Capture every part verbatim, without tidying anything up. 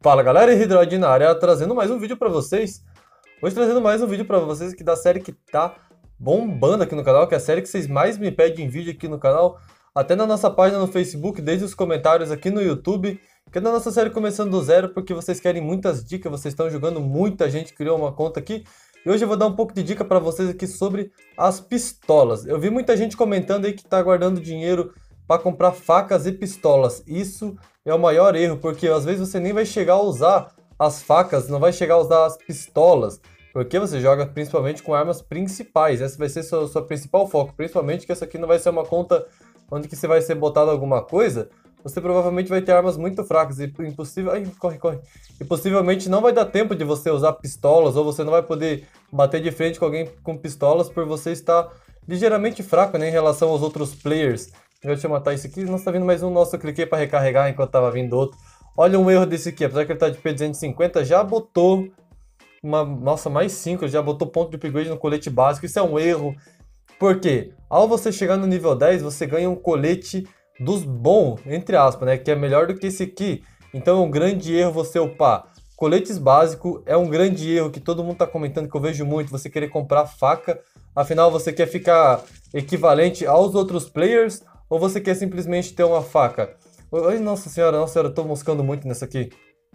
Fala galera, Hidroid na área, trazendo mais um vídeo pra vocês. Hoje trazendo mais um vídeo pra vocês aqui da série que tá bombando aqui no canal, que é a série que vocês mais me pedem em vídeo aqui no canal, até na nossa página no Facebook, desde os comentários aqui no YouTube, que é da nossa série começando do zero, porque vocês querem muitas dicas, vocês estão jogando, muita gente criou uma conta aqui, e hoje eu vou dar um pouco de dica pra vocês aqui sobre as pistolas. Eu vi muita gente comentando aí que tá guardando dinheiro para comprar facas e pistolas. Isso é o maior erro, porque às vezes você nem vai chegar a usar as facas, não vai chegar a usar as pistolas, porque você joga principalmente com armas principais. Essa vai ser seu, seu principal foco, principalmente que essa aqui não vai ser uma conta onde que você vai ser botado alguma coisa. Você provavelmente vai ter armas muito fracas e impossível... Ai, corre, corre. E possivelmente não vai dar tempo de você usar pistolas, ou você não vai poder bater de frente com alguém com pistolas por você estar ligeiramente fraco, né, em relação aos outros players. Deixa eu matar isso aqui. Nossa, tá vindo mais um. Nossa, eu cliquei pra recarregar enquanto tava vindo outro. Olha um erro desse aqui. Apesar que ele tá de P duzentos e cinquenta, já botou uma... Nossa, mais cinco. Já botou ponto de upgrade no colete básico. Isso é um erro. Por quê? Ao você chegar no nível dez, você ganha um colete dos bons, entre aspas, né? Que é melhor do que esse aqui. Então é um grande erro você upar coletes básicos. É um grande erro que todo mundo tá comentando, que eu vejo muito. Você querer comprar faca. Afinal, você quer ficar equivalente aos outros players, ou você quer simplesmente ter uma faca? Ai, nossa senhora, nossa senhora, eu tô moscando muito nessa aqui.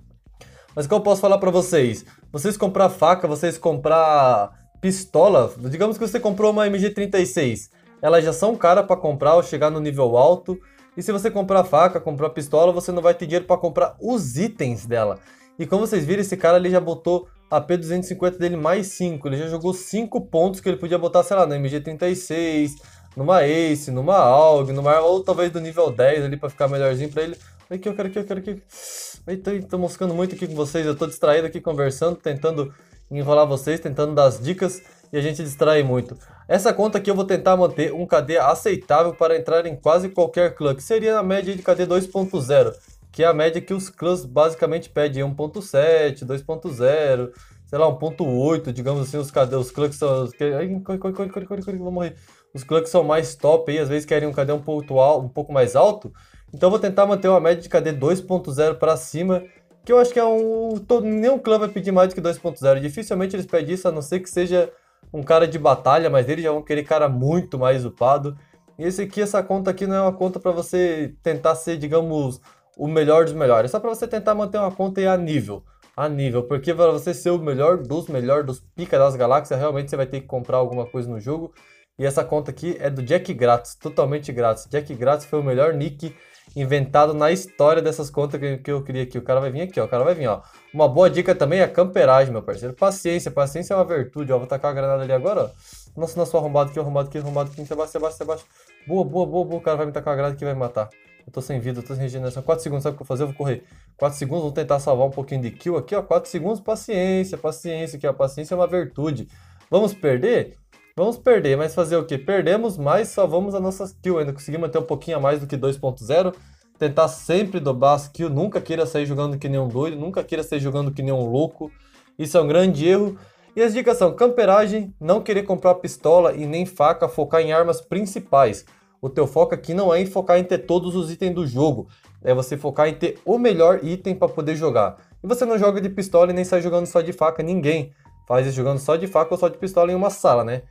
Mas o que eu posso falar pra vocês? Vocês comprar faca, vocês comprar pistola, digamos que você comprou uma M G trinta e seis. Elas já são caras pra comprar ou chegar no nível alto. E se você comprar faca, comprar pistola, você não vai ter dinheiro pra comprar os itens dela. E como vocês viram, esse cara ali já botou a P duzentos e cinquenta dele mais cinco. Ele já jogou cinco pontos que ele podia botar, sei lá, na M G trinta e seis... numa Ace, numa A U G, numa... ou talvez do nível dez ali pra ficar melhorzinho pra ele. Aqui, eu quero aqui, eu quero aqui. Eita, tô moscando muito aqui com vocês, eu tô distraído aqui conversando, tentando enrolar vocês, tentando dar as dicas, e a gente distrai muito. Essa conta aqui eu vou tentar manter um K D aceitável para entrar em quase qualquer clã, que seria a média de K D dois ponto zero, que é a média que os clãs basicamente pedem, um ponto sete, dois ponto zero, sei lá, um ponto oito, digamos assim, os K D, os clãs que são... Ai, corre, corre, corre, corre, corre, corre, vou morrer. Os clãs que são mais top aí, às vezes querem um K D um pouco, alto, um pouco mais alto. Então eu vou tentar manter uma média de K D dois ponto zero para cima, que eu acho que é um... Todo, nenhum clã vai pedir mais do que dois ponto zero. Dificilmente eles pedem isso, a não ser que seja um cara de batalha, mas eles já vão querer cara muito mais upado. E esse aqui, essa conta aqui não é uma conta para você tentar ser, digamos, o melhor dos melhores. É só para você tentar manter uma conta aí a nível. A nível, porque para você ser o melhor dos melhores, dos pica das galáxias, realmente você vai ter que comprar alguma coisa no jogo. E essa conta aqui é do Jack Grátis, totalmente grátis. Jack Grátis foi o melhor nick inventado na história dessas contas que, que eu criei aqui. O cara vai vir aqui, ó. O cara vai vir, ó. Uma boa dica também é a camperagem, meu parceiro. Paciência, paciência é uma virtude, ó. Vou tacar a granada ali agora, ó. Nossa, nosso arrombado aqui, arrombado aqui, arrombado aqui. Sebaixo, sebaixo, sebaixo. Boa, boa, boa, boa. O cara vai me tacar a granada que vai me matar. Eu tô sem vida, eu tô sem regeneração. quatro segundos, sabe o que eu vou fazer? Eu vou correr. quatro segundos, vou tentar salvar um pouquinho de kill aqui, ó. quatro segundos, paciência, paciência aqui, ó. Paciência é uma virtude. Vamos perder? Vamos perder, mas fazer o que? Perdemos, mas salvamos a nossa kill ainda. Conseguimos manter um pouquinho a mais do que dois ponto zero. Tentar sempre dobrar as kills. Nunca queira sair jogando que nem um doido. Nunca queira sair jogando que nem um louco. Isso é um grande erro. E as dicas são: camperagem, não querer comprar pistola e nem faca, focar em armas principais. O teu foco aqui não é em focar em ter todos os itens do jogo. É você focar em ter o melhor item para poder jogar. E você não joga de pistola e nem sai jogando só de faca. Ninguém faz isso jogando só de faca ou só de pistola em uma sala, né?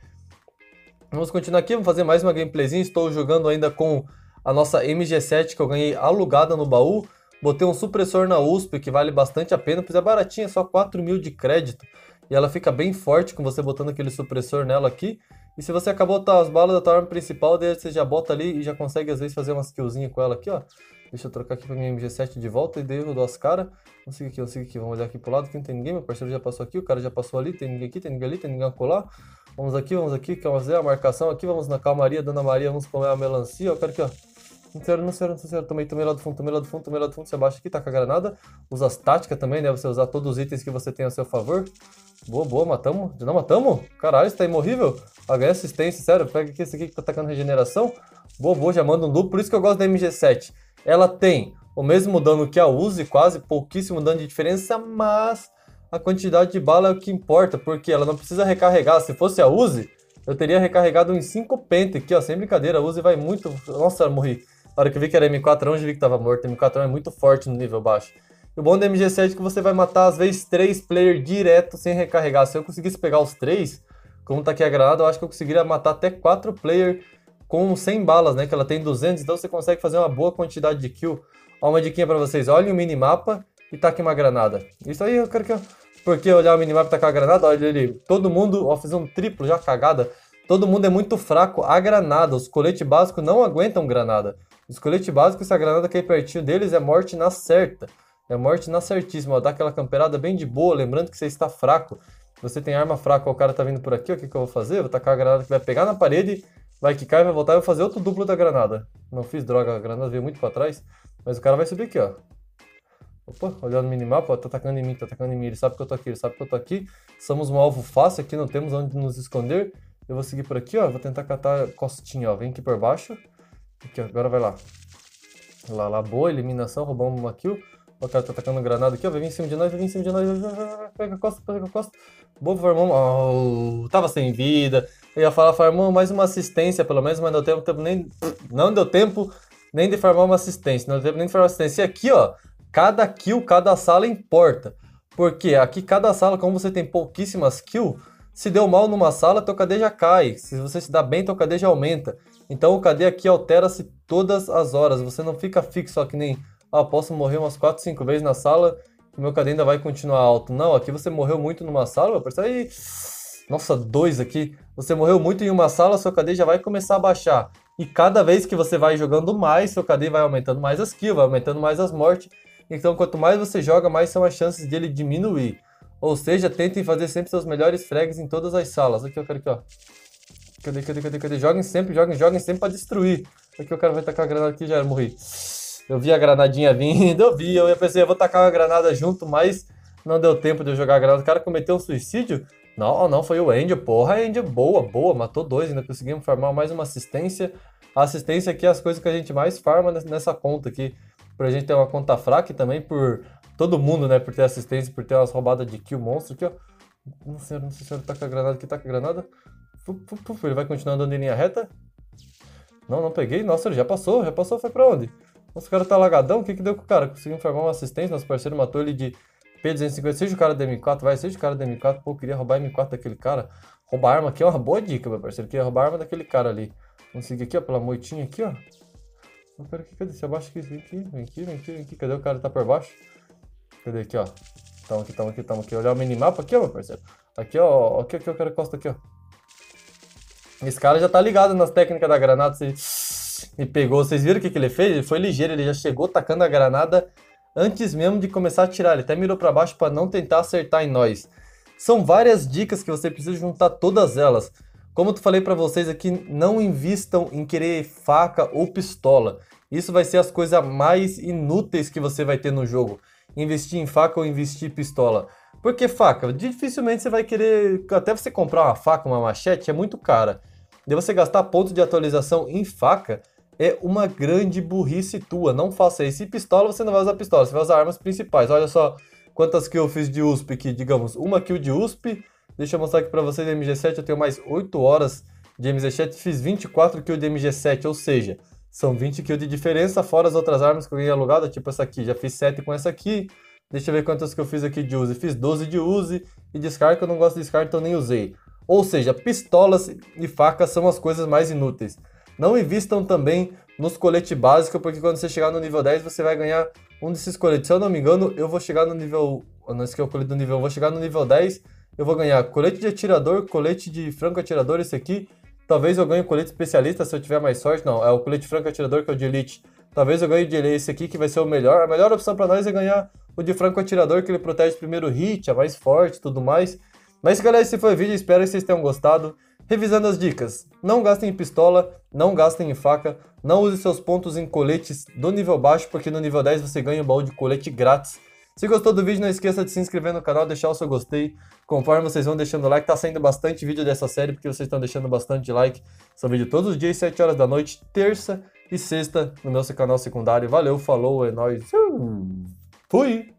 Vamos continuar aqui, vamos fazer mais uma gameplayzinha. Estou jogando ainda com a nossa M G sete que eu ganhei alugada no baú. Botei um supressor na U S P que vale bastante a pena, pois é baratinha, só quatro mil de crédito. E ela fica bem forte com você botando aquele supressor nela aqui. E se você acabou as balas da tua arma principal, daí você já bota ali e já consegue às vezes fazer umas killzinhas com ela aqui, ó. Deixa eu trocar aqui pra minha M G sete de volta e daí eu dou as caras. Vamos seguir aqui, vamos seguir aqui, vamos olhar aqui pro lado, aqui não tem ninguém, meu parceiro já passou aqui, o cara já passou ali, tem ninguém aqui, tem ninguém ali, tem ninguém a colar. Vamos aqui, vamos aqui, vamos fazer a marcação aqui, vamos na calmaria, Dona Maria, vamos comer a melancia, ó, eu quero aqui, ó. Não senhora, não senhora, não senhora, tomei, tomei lá do fundo, tomei lá do fundo, tomei lá do fundo, você abaixa aqui, taca a granada. Usa as táticas também, né, você usar todos os itens que você tem a seu favor. Boa, boa, matamos, não matamos? Caralho, isso tá imorrível. Ah, ganhei assistência, sério, pega aqui esse aqui que tá atacando regeneração. Boa, boa, já manda um duplo, por isso que eu gosto da M G sete. Ela tem o mesmo dano que a Uzi, quase pouquíssimo dano de diferença, mas a quantidade de bala é o que importa, porque ela não precisa recarregar. Se fosse a Uzi, eu teria recarregado em cinco pente aqui, ó, sem brincadeira. A Uzi vai muito... Nossa, eu morri. Na hora que eu vi que era M quatro, eu já vi que tava morto. M quatro é muito forte no nível baixo. E o bom do M G sete é que você vai matar, às vezes, três players direto sem recarregar. Se eu conseguisse pegar os três, como tá aqui a granada, eu acho que eu conseguiria matar até quatro players com cem balas, né? Que ela tem duzentos, então você consegue fazer uma boa quantidade de kill. Ó, uma diquinha pra vocês. Olhem o minimapa e tá aqui uma granada. Isso aí, eu quero que... Eu... Porque olhar o minimapa e tacar a granada, olha ele. Todo mundo, ó, fiz um triplo já, cagada. Todo mundo é muito fraco a granada. Os coletes básicos não aguentam granada. Os coletes básicos, se a granada cair pertinho deles, é morte na certa. É morte na certíssima. Ó, dá aquela camperada bem de boa, lembrando que você está fraco. Você tem arma fraca, ó, o cara tá vindo por aqui, ó, o que, que eu vou fazer? Eu vou tacar a granada que vai pegar na parede, vai quicar e vai voltar e eu vou fazer outro duplo da granada. Não fiz, droga, a granada veio muito pra trás. Mas o cara vai subir aqui, ó. Opa, olhando no minimapa, ó, tá atacando em mim, tá atacando em mim. Ele sabe que eu tô aqui, ele sabe que eu tô aqui. Somos um alvo fácil aqui, não temos onde nos esconder. Eu vou seguir por aqui, ó. Vou tentar catar costinha, ó. Vem aqui por baixo. Aqui, ó. Agora vai lá. Lá, lá, boa. Eliminação, roubamos uma kill. O cara tá atacando granada aqui, ó. Vai vir em cima de nós, vai vir em cima de nós. Pega a costa, pega a costa. Boa, farmamos. Oh, tava sem vida. Eu ia falar, farmamos mais uma assistência, pelo menos, mas não deu tempo nem... Não deu tempo nem de farmar uma assistência. Não deu tempo nem de farmar uma assistência. E aqui, ó. Cada kill, cada sala importa. Porque aqui cada sala, como você tem pouquíssimas kills, se deu mal numa sala, teu K D já cai. Se você se dá bem, teu K D já aumenta. Então o K D aqui altera-se todas as horas. Você não fica fixo, ó, que nem... Ah, posso morrer umas quatro, cinco vezes na sala e meu K D ainda vai continuar alto. Não, aqui você morreu muito numa sala, meu parceiro. Aí... Nossa, dois aqui. Você morreu muito em uma sala, seu K D já vai começar a baixar. E cada vez que você vai jogando mais, seu K D vai aumentando mais as kills, vai aumentando mais as mortes. Então, quanto mais você joga, mais são as chances dele diminuir. Ou seja, tentem fazer sempre seus melhores frags em todas as salas. Aqui, eu quero aqui, ó. Cadê, cadê, cadê, cadê? Joguem sempre, joguem, joguem sempre pra destruir. Aqui o cara vai tacar a granada aqui, já era, morri. Eu vi a granadinha vindo, eu vi, eu pensei, eu vou tacar uma granada junto, mas não deu tempo de eu jogar a granada. O cara cometeu um suicídio? Não, não, foi o Angel, porra, Angel, boa, boa, matou dois, ainda conseguimos farmar mais uma assistência. A assistência aqui é as coisas que a gente mais farma nessa conta aqui. Pra gente ter uma conta fraca e também por todo mundo, né? Por ter assistência, por ter umas roubadas de kill monstro aqui, ó. Não sei, não sei se ele taca a granada aqui, taca a granada. Puf, puf, puf, ele vai continuar andando em linha reta. Não, não peguei. Nossa, ele já passou, já passou, foi pra onde? Nossa, o cara tá lagadão, o que que deu com o cara? Conseguimos formar uma assistência, nosso parceiro matou ele de P duzentos e cinquenta. Seja o cara da M quatro, vai, seja o cara da M quatro. Pô, eu queria roubar a M quatro daquele cara. Roubar arma aqui é uma boa dica, meu parceiro. Eu queria roubar a arma daquele cara ali. Vamos seguir aqui, ó, pela moitinha aqui, ó. Pera aqui, cadê? Se abaixa aqui, vem aqui, vem aqui, vem aqui, vem aqui. Cadê o cara? Tá por baixo? Cadê aqui, ó? Tamo aqui, tamo aqui, tamo aqui. Olhar o minimapa aqui, ó, meu parceiro. Aqui, ó, aqui, aqui, eu quero costa aqui, ó. Esse cara já tá ligado nas técnicas da granada. Você... E pegou. Vocês viram o que, que ele fez? Ele foi ligeiro, ele já chegou tacando a granada antes mesmo de começar a atirar. Ele até mirou pra baixo pra não tentar acertar em nós. São várias dicas que você precisa juntar todas elas. Como eu falei pra vocês aqui, não invistam em querer faca ou pistola. Isso vai ser as coisas mais inúteis que você vai ter no jogo. Investir em faca ou investir em pistola. Porque faca, dificilmente você vai querer... Até você comprar uma faca, uma machete, é muito cara. E você gastar pontos de atualização em faca é uma grande burrice tua. Não faça isso. E pistola, você não vai usar pistola, você vai usar armas principais. Olha só quantas kills eu fiz de U S P aqui. Digamos, uma kill de U S P. Deixa eu mostrar aqui pra vocês, M G sete, eu tenho mais oito horas de M G sete, fiz vinte e quatro kills de M G sete, ou seja, são vinte kills de diferença, fora as outras armas que eu ganhei alugada, tipo essa aqui, já fiz sete com essa aqui, deixa eu ver quantas que eu fiz aqui de Uzi, fiz doze de Uzi, e de Scar, que eu não gosto de Scar, então nem usei. Ou seja, pistolas e facas são as coisas mais inúteis. Não invistam também nos coletes básicos, porque quando você chegar no nível dez, você vai ganhar um desses coletes. Se eu não me engano, eu vou chegar no nível... Não, esse aqui é o colete do nível, eu vou chegar no nível dez... Eu vou ganhar colete de atirador, colete de franco atirador, esse aqui. Talvez eu ganhe colete especialista se eu tiver mais sorte. Não, é o colete franco atirador que é o de elite. Talvez eu ganhe de esse aqui que vai ser o melhor. A melhor opção pra nós é ganhar o de franco atirador, que ele protege primeiro hit, é mais forte e tudo mais. Mas galera, esse foi o vídeo, espero que vocês tenham gostado. Revisando as dicas, não gastem em pistola, não gastem em faca, não use seus pontos em coletes do nível baixo, porque no nível dez você ganha um baú de colete grátis. Se gostou do vídeo, não esqueça de se inscrever no canal, deixar o seu gostei. Conforme vocês vão deixando like, tá saindo bastante vídeo dessa série, porque vocês estão deixando bastante like. São vídeo todos os dias, sete horas da noite, terça e sexta, no meu canal secundário. Valeu, falou, é nóis. Fui!